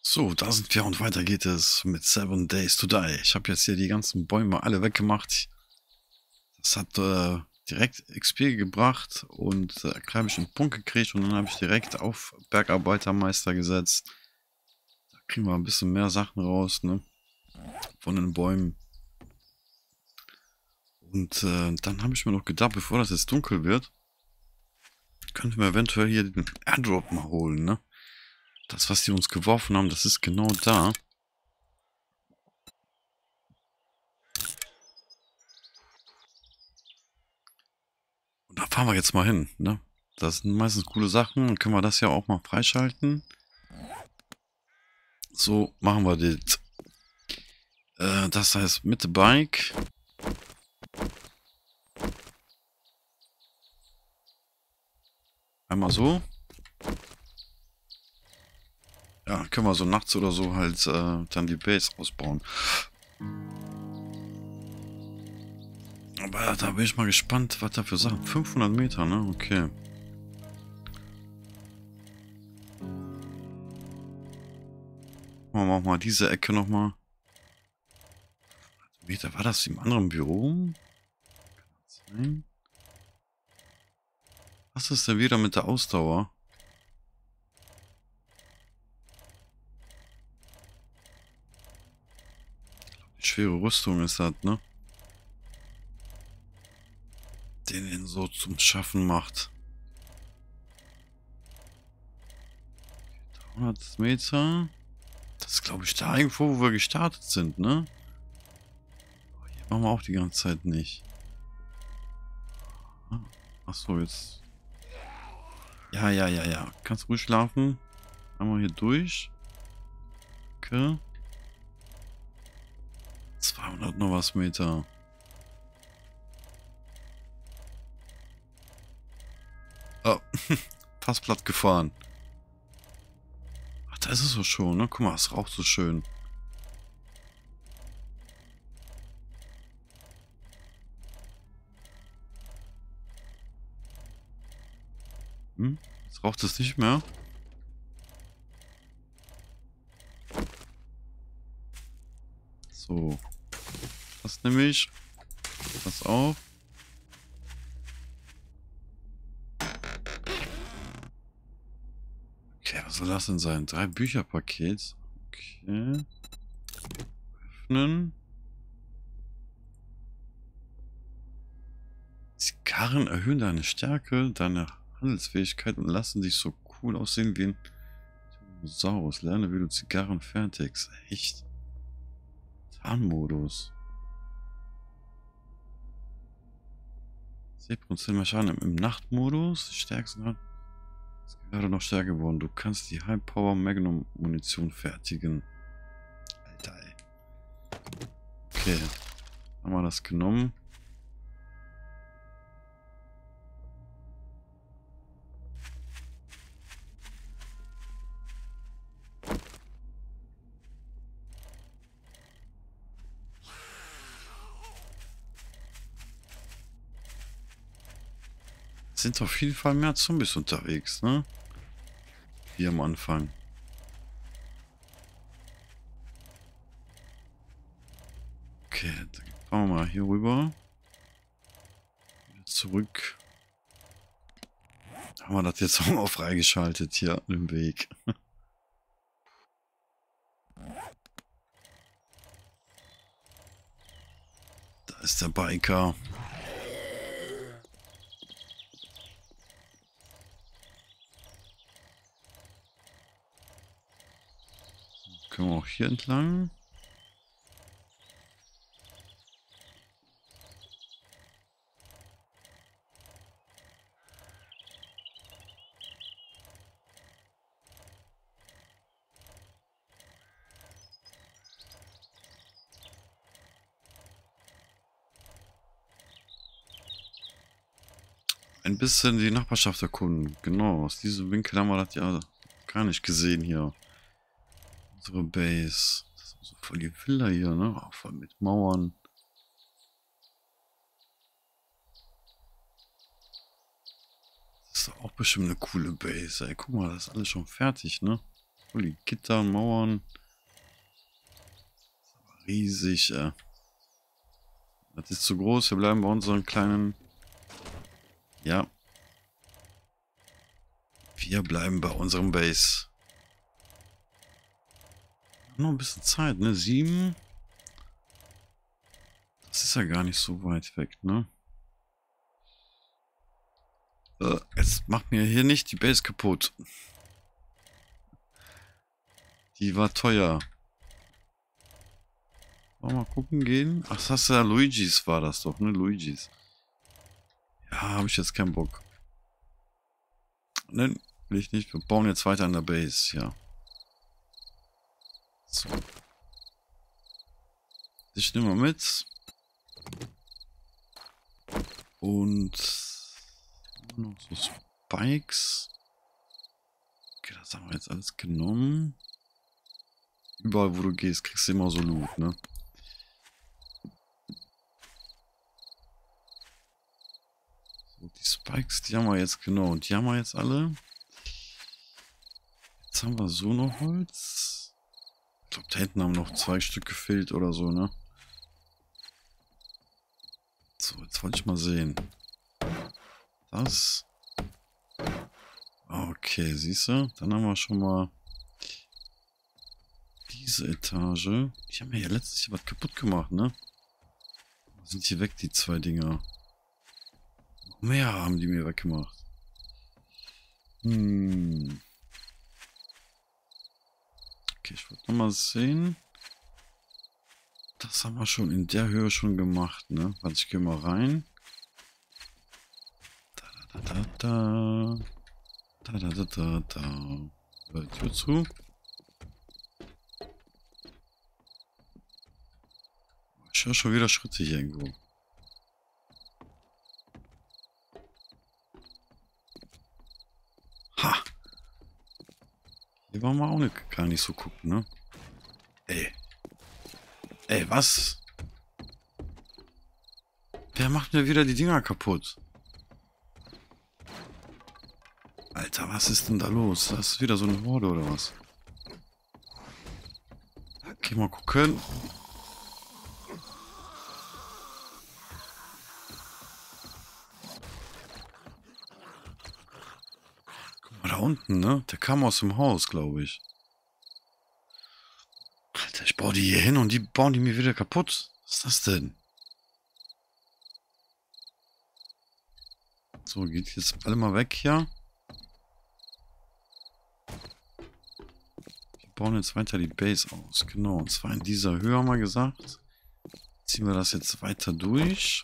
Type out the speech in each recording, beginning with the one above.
So, da sind wir und weiter geht es mit Seven Days to Die. Ich habe jetzt hier die ganzen Bäume alle weggemacht. Das hat direkt XP gebracht und habe ich einen Punkt gekriegt und dann habe ich direkt auf Bergarbeitermeister gesetzt. Da kriegen wir ein bisschen mehr Sachen raus, ne? Von den Bäumen. Und dann habe ich mir noch gedacht, bevor das jetzt dunkel wird, könnten wir eventuell hier den Airdrop mal holen, ne? Das, was die uns geworfen haben, das ist genau da. Und da fahren wir jetzt mal hin, ne? Das sind meistens coole Sachen. Dann können wir das ja auch mal freischalten. So machen wir das. Das heißt mit dem Bike. Einmal so. Ja, können wir so nachts oder so halt dann die Base ausbauen. Aber da bin ich mal gespannt, was da für Sachen. 500 Meter, ne? Okay. Machen wir mal diese Ecke nochmal. Meter, war das im anderen Büro? Kann das sein? Was ist denn wieder mit der Ausdauer? Die schwere Rüstung ist das, ne? Den ihn so zum Schaffen macht. 300 Meter. Das ist, glaube ich, da irgendwo, wo wir gestartet sind, ne? Hier machen wir auch die ganze Zeit nicht. Achso, jetzt. Ja, ja, ja, ja. Kannst ruhig schlafen. Einmal hier durch. Okay. 200 noch was Meter. Oh, fast platt gefahren. Ach, da ist es so schon, ne? Guck mal, es raucht so schön. Hm? Jetzt raucht es nicht mehr. So. Das nehme ich. Das auch. Okay, was soll das denn sein? 3 Bücherpaket. Okay. Öffnen. Zigarren erhöhen deine Stärke, deine Handelsfähigkeit und lassen dich so cool aussehen wie ein Dinosaurus. Lerne, wie du Zigarren fertigst. Echt? Tarnmodus. 10% mehr Schaden im Nachtmodus. Die stärksten hat ist gerade noch stärker geworden. Du kannst die High Power Magnum Munition fertigen. Alter, ey. Okay. Haben wir das genommen. Sind auf jeden Fall mehr Zombies unterwegs, ne? Wie am Anfang. Okay, dann fahren wir mal hier rüber. Wieder zurück. Haben wir das jetzt auch mal freigeschaltet hier im Weg. Da ist der Biker. Können wir auch hier entlang? Ein bisschen die Nachbarschaft erkunden. Genau, aus diesem Winkel haben wir das ja gar nicht gesehen hier. Unsere Base. Das ist so voll die Villa hier, ne? Auch voll mit Mauern. Das ist doch auch bestimmt eine coole Base, ey. Guck mal, das ist alles schon fertig, ne? Voll die Gitter, Mauern. Riesig, Das ist zu groß. Wir bleiben bei unseren kleinen... Ja. Wir bleiben bei unserem Base. Noch ein bisschen Zeit, ne? 7. Das ist ja gar nicht so weit weg, ne? Jetzt macht mir hier nicht die Base kaputt. Die war teuer. Mal gucken gehen. Ach, das ist ja Luigis war das doch, ne? Luigis. Ja, habe ich jetzt keinen Bock. Ne, will ich nicht. Wir bauen jetzt weiter an der Base, ja. So. Ich nehme mal mit. Und noch so Spikes. Okay, das haben wir jetzt alles genommen. Überall, wo du gehst, kriegst du immer so Loot, ne? So, die Spikes, die haben wir jetzt, genau. Und die haben wir jetzt alle. Jetzt haben wir so noch Holz. Ich glaube, da hinten haben noch 2 Stück gefehlt oder so, ne? So, jetzt wollte ich mal sehen. Das. Okay, siehst du? Dann haben wir schon mal diese Etage. Die haben ja letztlich was kaputt gemacht, ne? Sind hier weg, die 2 Dinger. Noch mehr haben die mir weggemacht. Okay, ich wollte nochmal sehen. Das haben wir schon in der Höhe schon gemacht, ne? Warte, ich gehe mal rein. Da. Tür zu. Ich höre schon wieder Schritte hier irgendwo. Ha! Hier wollen wir auch nicht, gar nicht so gucken, ne? Ey. Ey, was? Wer macht mir wieder die Dinger kaputt? Alter, was ist denn da los? Das ist wieder so eine Horde oder was? Okay, mal gucken. Guck mal da unten, ne? Der kam aus dem Haus, glaube ich. Alter, ich baue die hier hin und die bauen die mir wieder kaputt. Was ist das denn? So, geht jetzt alle mal weg hier. Wir bauen jetzt weiter die Base aus. Genau, und zwar in dieser Höhe haben wir gesagt. Ziehen wir das jetzt weiter durch.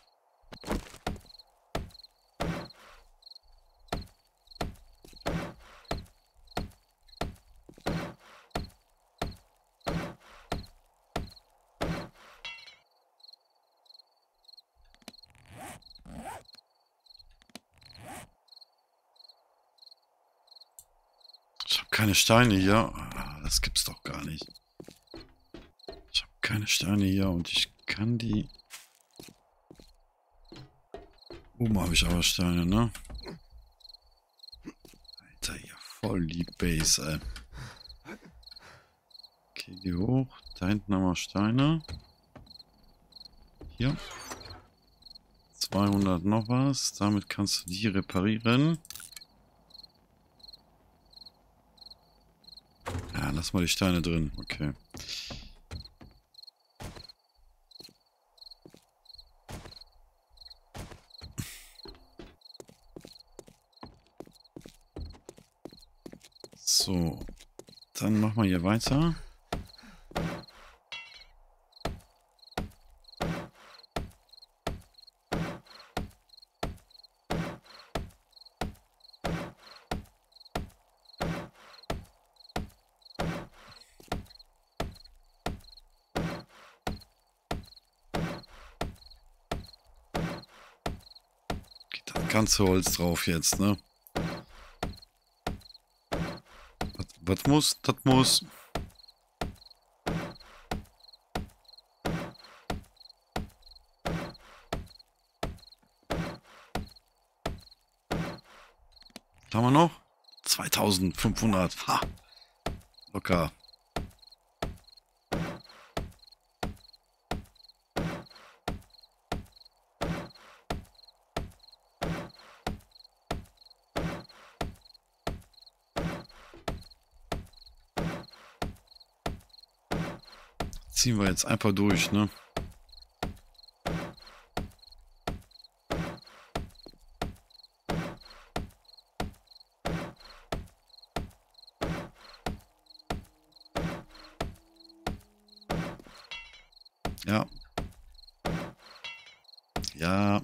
Ich habe keine Steine hier. Das gibt's doch gar nicht. Ich habe keine Steine hier und ich kann die... Oben habe ich aber Steine, ne? Alter, hier voll die Base, ey. Okay, geh hoch. Da hinten haben wir Steine. Hier. 200 noch was. Damit kannst du die reparieren. Ja, lass mal die Steine drin. Okay. So. Dann machen wir hier weiter. Ganze Holz drauf jetzt, ne? Was muss? Das muss. Was haben wir noch? 2500. Ha! Locker. Ziehen wir jetzt einfach durch, ne? Ja. Ja.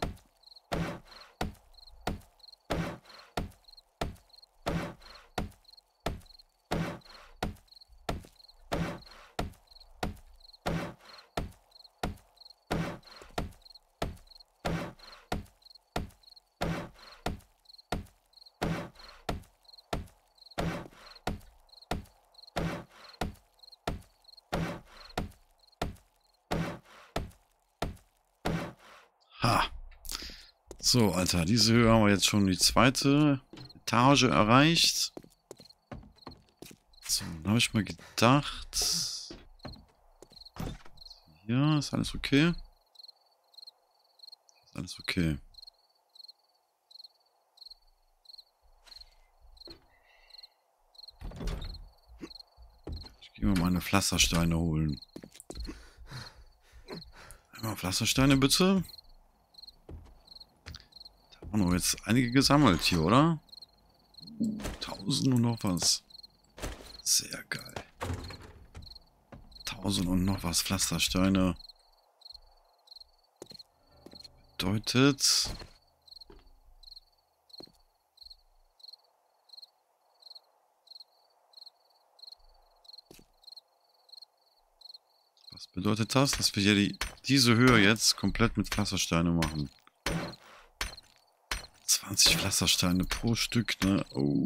Ha. So, Alter, diese Höhe haben wir jetzt schon die zweite Etage erreicht. So, dann habe ich mal gedacht. Ja, ist alles okay? Ist alles okay. Ich gehe mal meine Pflastersteine holen. Einmal Pflastersteine bitte. Da haben wir jetzt einige gesammelt hier, oder? 1000 und noch was. Sehr geil. 1000 und noch was Pflastersteine. Bedeutet... Was bedeutet das? Dass wir hier diese Höhe jetzt komplett mit Pflastersteine machen. 20 Pflastersteine pro Stück, ne? Oh.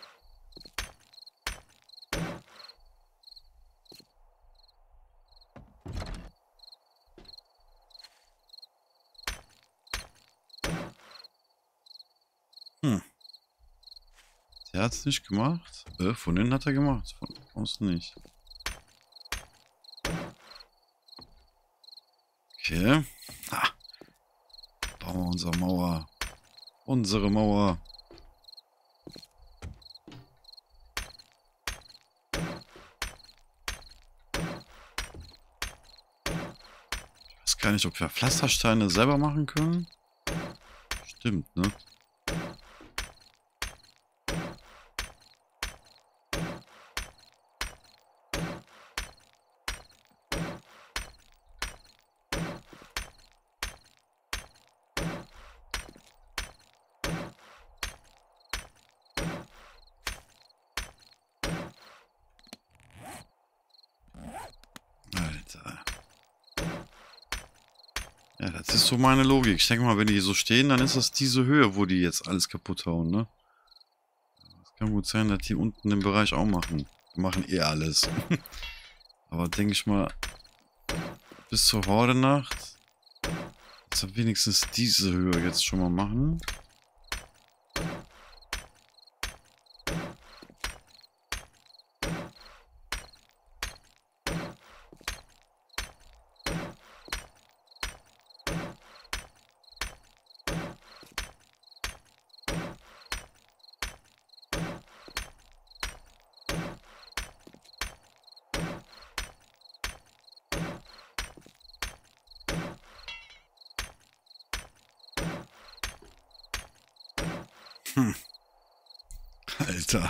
Der hat es nicht gemacht. Von innen hat er gemacht. Von außen nicht. Okay. Ha. Bauen wir unsere Mauer. Unsere Mauer. Ich weiß gar nicht, ob wir Pflastersteine selber machen können. Stimmt, ne? Alter. Ja, das ist so meine Logik. Ich denke mal, wenn die so stehen, dann ist das diese Höhe, wo die jetzt alles kaputt hauen, ne? Es kann gut sein, dass die unten den Bereich auch machen. Die machen eh alles. Aber denke ich mal, bis zur Horde-Nacht, dass wir wenigstens diese Höhe jetzt schon mal machen. Alter.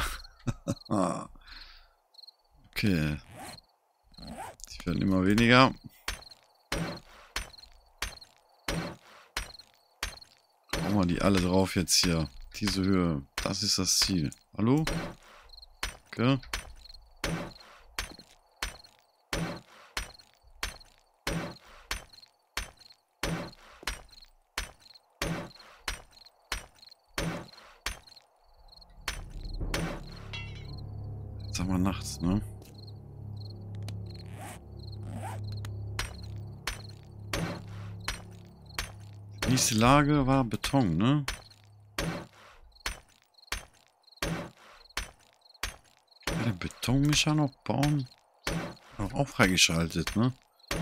Okay. Die werden immer weniger. Hauen wir die alle drauf jetzt hier. Diese Höhe. Das ist das Ziel. Hallo? Okay. Jetzt haben wir nachts, ne? Die nächste Lage war Beton, ne? Ja, der Beton. Betonmischer noch bauen? Auch freigeschaltet, ne?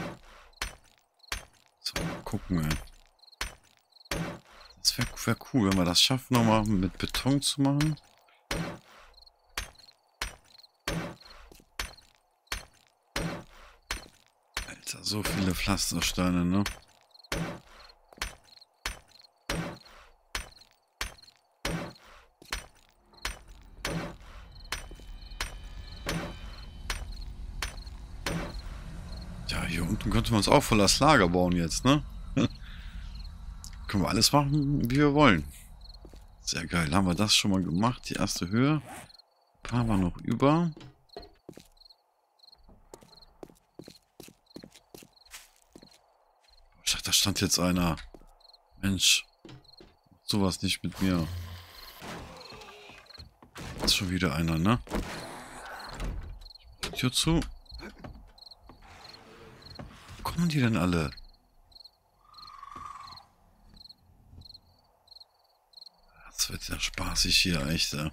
So, mal gucken, ey. Das wäre cool, wenn wir das schaffen, nochmal mit Beton zu machen. Alter, so viele Pflastersteine, ne? Ja, hier unten könnte man uns auch voll das Lager bauen jetzt, ne? Können wir alles machen, wie wir wollen. Sehr geil. Haben wir das schon mal gemacht? Die erste Höhe. Ein paar war noch über. Ich dachte, da stand jetzt einer. Mensch. Sowas nicht mit mir. Ist schon wieder einer, ne? Tür zu. Wo kommen die denn alle? Das wird ja spaßig hier, echt, ey.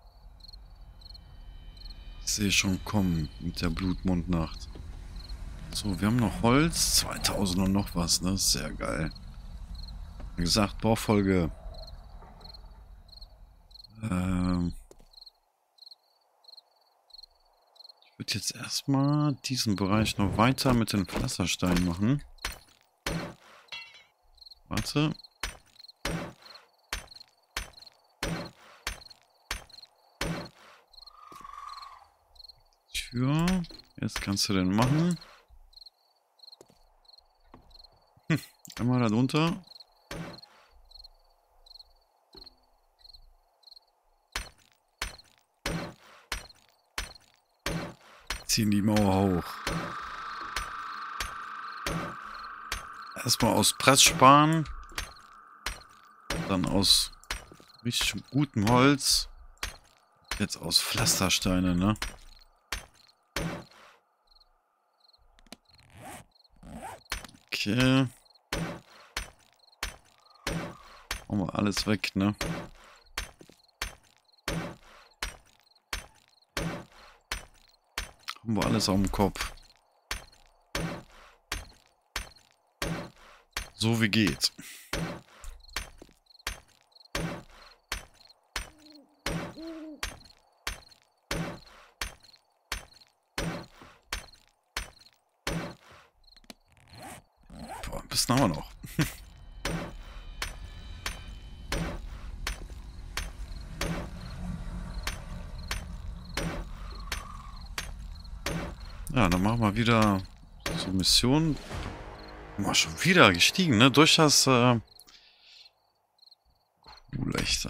Ich sehe schon kommen mit der Blutmondnacht. So, wir haben noch Holz. 2000 und noch was, ne? Sehr geil. Wie gesagt, Baufolge. Ich würde jetzt erstmal diesen Bereich noch weiter mit den Pflastersteinen machen. Warte. Tür. Jetzt kannst du den machen. Einmal da drunter. Ziehen die Mauer hoch. Erstmal aus Press sparen. Dann aus richtig gutem Holz. Jetzt aus Pflastersteine, ne? Okay. Machen wir alles weg, ne? Haben wir alles auf dem Kopf. So wie geht. Boah, ein bisschen haben wir noch. Ja, dann machen wir wieder so Missionen. Mal schon wieder gestiegen, ne? Durch das cool, echt,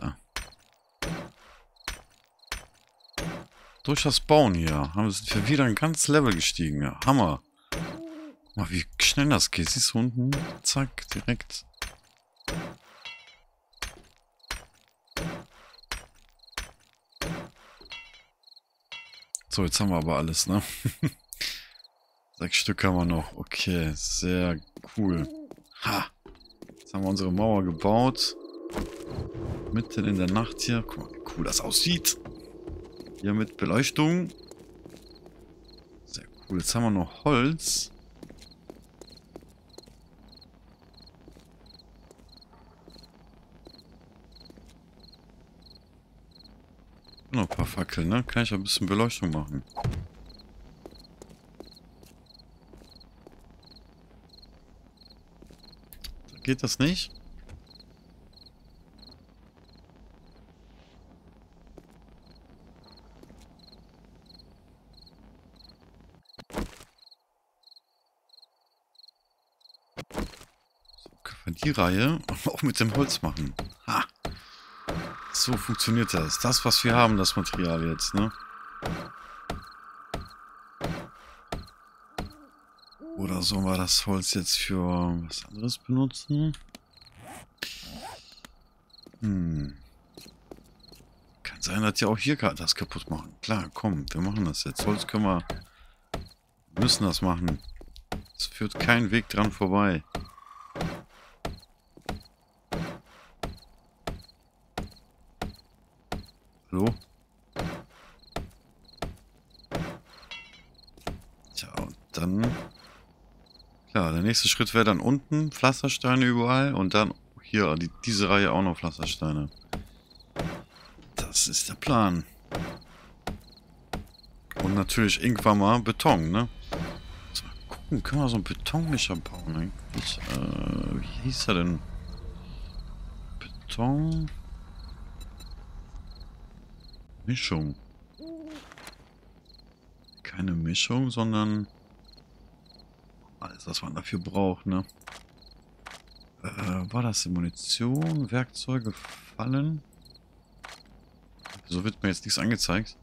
durch das Bauen hier sind wir wieder ein ganzes Level gestiegen. Ja, Hammer. Guck mal, wie schnell das geht. Siehst du unten? Zack, direkt. So, jetzt haben wir aber alles, ne? 6 Stück haben wir noch. Okay, sehr cool. Ha! Jetzt haben wir unsere Mauer gebaut. Mitten in der Nacht hier. Guck mal, wie cool das aussieht. Hier mit Beleuchtung. Sehr cool. Jetzt haben wir noch Holz. Noch ein paar Fackeln, ne? Kann ich ein bisschen Beleuchtung machen. Geht das nicht? So, können wir die Reihe auch mit dem Holz machen. Ha! So funktioniert das. Das, was wir haben, das Material jetzt, ne? Oder sollen wir das Holz jetzt für was anderes benutzen? Kann sein, dass die auch hier gerade das kaputt machen. Klar, komm, wir machen das jetzt. Holz können wir... müssen das machen. Es führt kein Weg dran vorbei. Hallo? dann... Klar, der nächste Schritt wäre dann unten Pflastersteine überall und dann hier diese Reihe auch noch Pflastersteine. Das ist der Plan. Und natürlich irgendwann mal Beton, ne? So, mal gucken, können wir so einen Betonmischer bauen eigentlich? Wie hieß er denn? Beton... Mischung. Keine Mischung, sondern alles, was man dafür braucht, ne? War das die Munition, Werkzeuge, Fallen? So wird mir jetzt nichts angezeigt.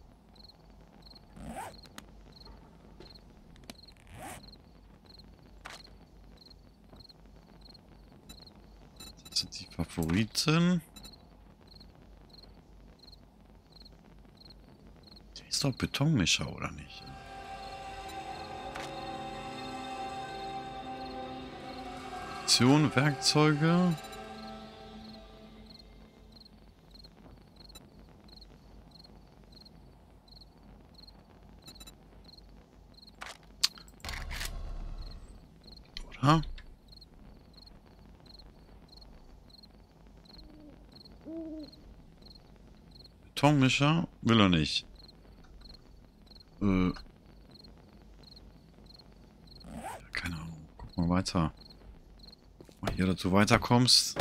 Das sind die Favoriten. Der ist doch Betonmischer, oder nicht? Munition, Werkzeuge. Oder? Betonmischer will er nicht. Keine Ahnung. Guck mal weiter. Mal hier, dass du weiterkommst.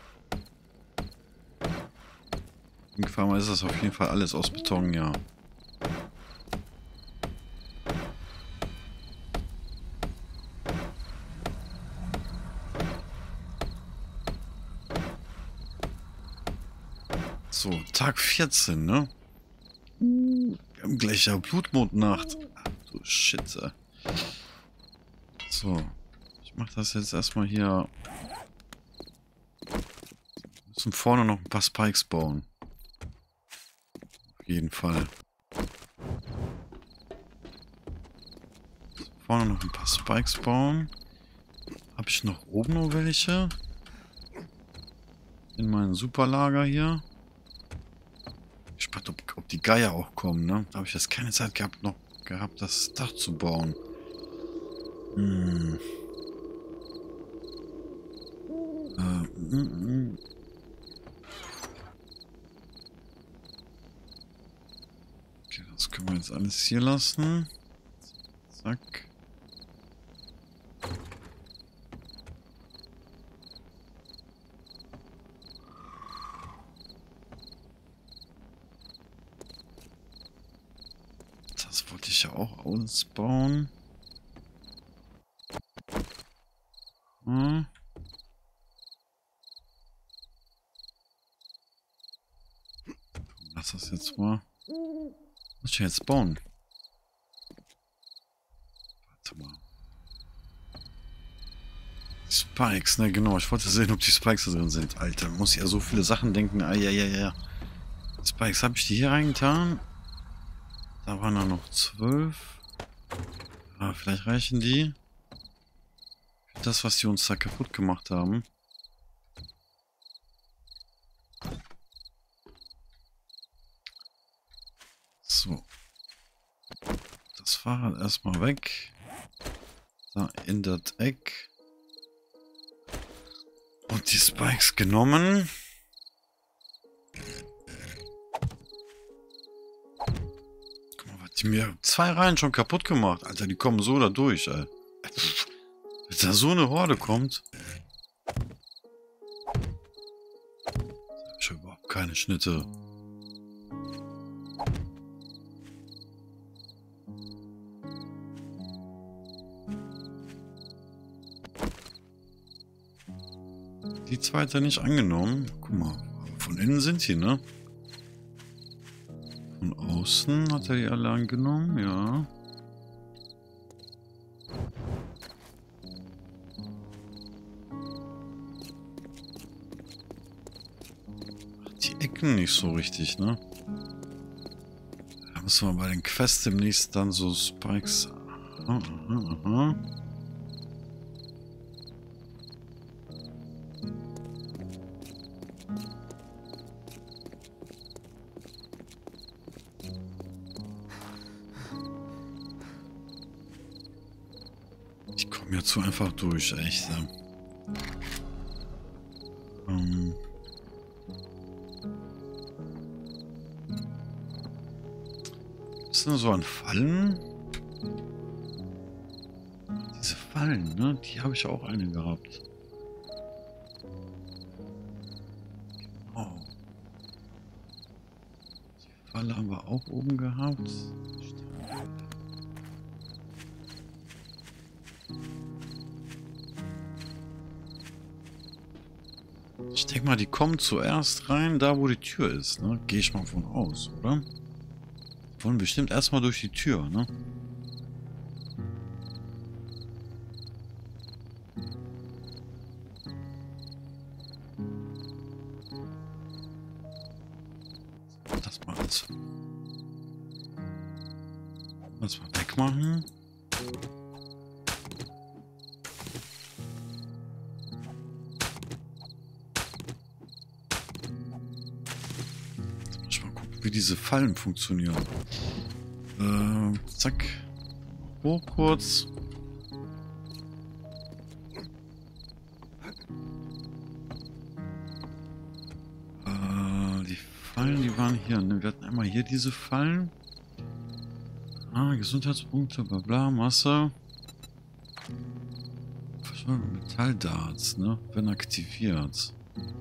Irgendwann mal ist das auf jeden Fall alles aus Beton, ja. So, Tag 14, ne? Wir haben gleich ja Blutmondnacht. Ach du Shit. So. Ich mach das jetzt erstmal hier. Wir müssen vorne noch ein paar Spikes bauen. Auf jeden Fall. Vorne noch ein paar Spikes bauen. Habe ich noch oben noch welche? In meinem Superlager hier. Gespannt, ob die Geier auch kommen, ne? Da habe ich jetzt keine Zeit gehabt, das Dach zu bauen. Okay, das können wir jetzt alles hier lassen. Zack. Das wollte ich ja auch ausbauen. Lass das jetzt mal. Was ich jetzt bauen? Warte mal. Spikes, ne, genau. Ich wollte sehen, ob die Spikes da drin sind. Alter, muss ja so viele Sachen denken. Ah, ja, ja, ja. Spikes, habe ich die hier reingetan? Da waren noch 12. Ah, vielleicht reichen die. Für das, was die uns da kaputt gemacht haben. So. Das Fahrrad erstmal weg. Da in das Eck. Und die Spikes genommen. Guck mal, was die mir 2 Reihen schon kaputt gemacht. Alter, die kommen so da durch, ey. Wenn da so eine Horde kommt. Ich habe überhaupt keine Schnitte. Die zweite nicht angenommen. Guck mal, von innen sind die, ne? Von außen hat er die alle angenommen, ja. Ach, die Ecken nicht so richtig, ne? Da müssen wir bei den Quests demnächst dann so Spikes... Aha, aha, aha. Ich komme jetzt so einfach durch, echt. Ähm, ist denn so an Fallen? Diese Fallen, ne? Die habe ich auch eine gehabt. Oh. Die Falle haben wir auch oben gehabt. Ich denke mal, die kommen zuerst rein, da wo die Tür ist, ne? Gehe ich mal von aus, oder? Wollen bestimmt erstmal durch die Tür, ne? Das mal alles. Das mal wegmachen. Jetzt muss ich mal gucken, wie diese Fallen funktionieren. Zack. Hoch kurz. Die Fallen, die waren hier. Ne? Wir hatten einmal hier diese Fallen. Gesundheitspunkte, bla bla, Masse. Metalldarts, ne? Wenn aktiviert.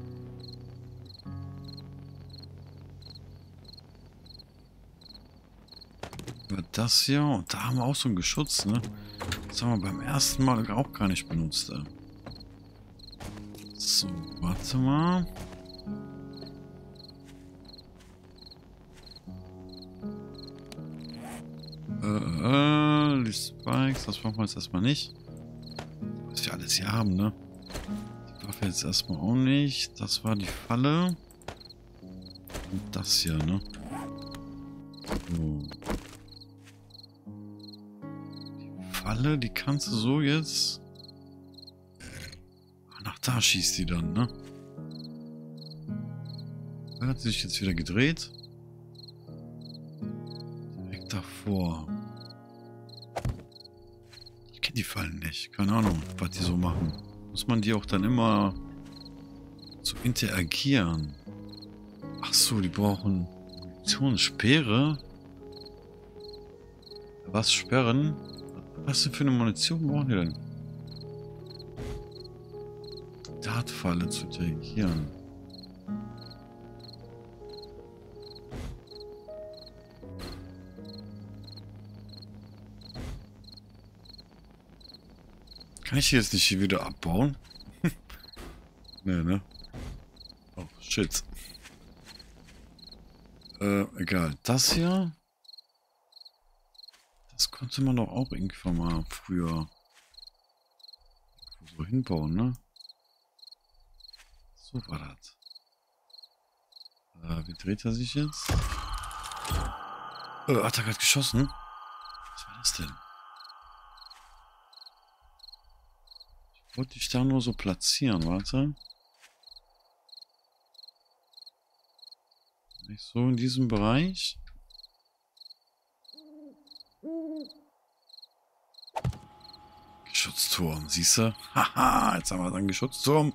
Über das hier. Und da haben wir auch so ein Geschutz, ne? Das haben wir beim ersten Mal auch gar nicht benutzt, ey. So, warte mal. Die Spikes, das machen wir jetzt erstmal nicht. Was wir alles hier haben, ne? Die Waffe jetzt erstmal auch nicht. Das war die Falle. Und das hier, ne? So. Die Falle, die kannst du so jetzt... Nach da schießt die dann, ne? Da hat sie sich jetzt wieder gedreht. Direkt davor. Ich kenne die Fallen nicht. Keine Ahnung, was die so machen. Muss man die auch dann immer so interagieren? Ach so, die brauchen Munition, Was sperren? Was denn für eine Munition brauchen die denn? Dartfalle zu interagieren. Kann ich die jetzt nicht hier wieder abbauen? Nee, ne? Oh, shit. Egal. Das hier? Das konnte man doch auch irgendwann mal früher so hinbauen, ne? So war das. Wie dreht er sich jetzt? Hat er gerade geschossen? Was war das denn? Ich wollte dich da nur so platzieren, warte. Nicht so in diesem Bereich. Geschützturm, siehst du? Haha, jetzt haben wir einen Geschützturm.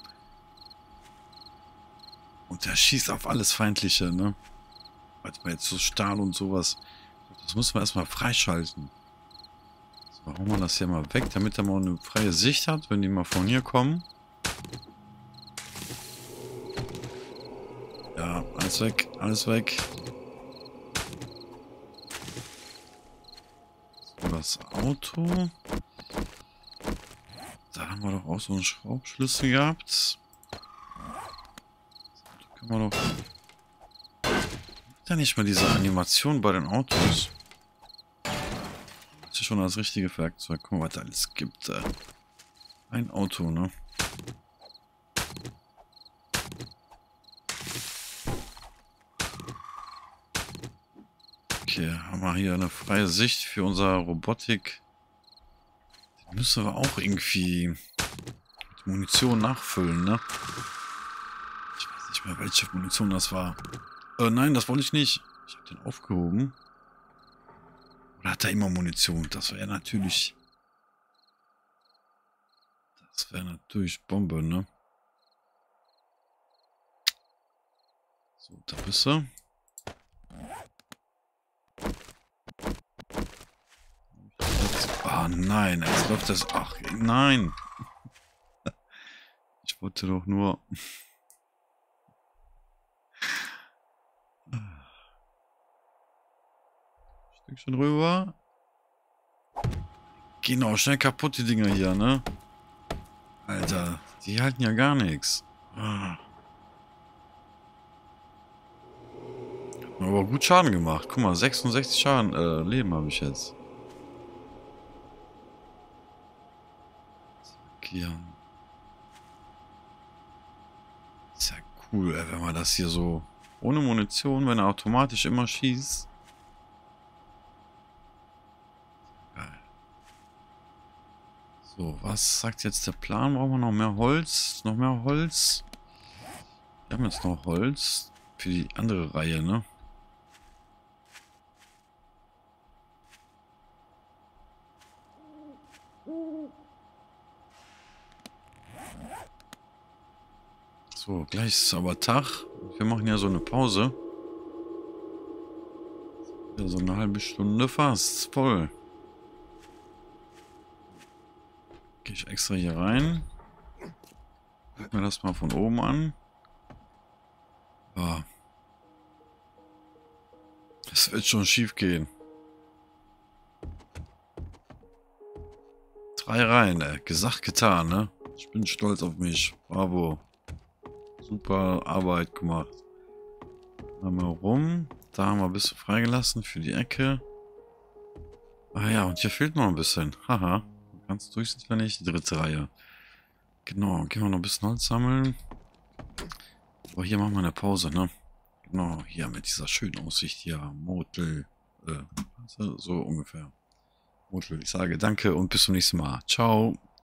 Und der schießt auf alles Feindliche, ne? Warte mal, jetzt so Stahl und sowas. Das müssen wir erstmal freischalten. So, hauen wir das hier mal weg, damit er mal eine freie Sicht hat, wenn die mal von hier kommen. Ja, alles weg, alles weg. So, das Auto. Da haben wir doch auch so einen Schraubschlüssel gehabt. Da können wir doch... Ist ja nicht mal diese Animation bei den Autos. Das ist schon das richtige Werkzeug. Guck mal, was da alles gibt. Ein Auto, ne? Okay, haben wir hier eine freie Sicht für unsere Robotik. Die müssen wir auch irgendwie mit Munition nachfüllen, ne? Ich weiß nicht mehr, welche Munition das war. Nein, das wollte ich nicht. Ich habe den aufgehoben. Oder hat er immer Munition? Das wäre ja natürlich Das wäre natürlich Bombe, ne? So, da bist du. Ah, nein, jetzt läuft das. Ach, nein. Ich wollte doch nur. Stückchen rüber. Genau, schnell kaputt die Dinger hier, ne? Alter, die halten ja gar nichts. Aber gut Schaden gemacht. Guck mal, 66 Schaden, Leben habe ich jetzt. Hier. Ist ja cool, ey, wenn man das hier so ohne Munition, wenn er automatisch immer schießt. Geil. So, was sagt jetzt der Plan? Brauchen wir noch mehr Holz? Noch mehr Holz? Wir haben jetzt noch Holz für die andere Reihe, ne? So, gleich ist aber Tag. Wir machen ja so eine Pause. Ja, so eine halbe Stunde fast. Voll. Gehe ich extra hier rein. Guck mir das mal von oben an. Ja. Es wird schon schief gehen. 3 Reihen, ey. Gesagt, getan, ne? Ich bin stolz auf mich. Bravo. Super Arbeit gemacht. Einmal rum. Da haben wir ein bisschen freigelassen für die Ecke. Ah ja, und hier fehlt noch ein bisschen. Haha. Ganz durchsichtig, die dritte Reihe. Genau, gehen wir noch ein bisschen Holz sammeln. Aber hier machen wir eine Pause, ne? Genau, hier mit dieser schönen Aussicht hier. Motel. So ungefähr. Motel, ich sage danke und bis zum nächsten Mal. Ciao.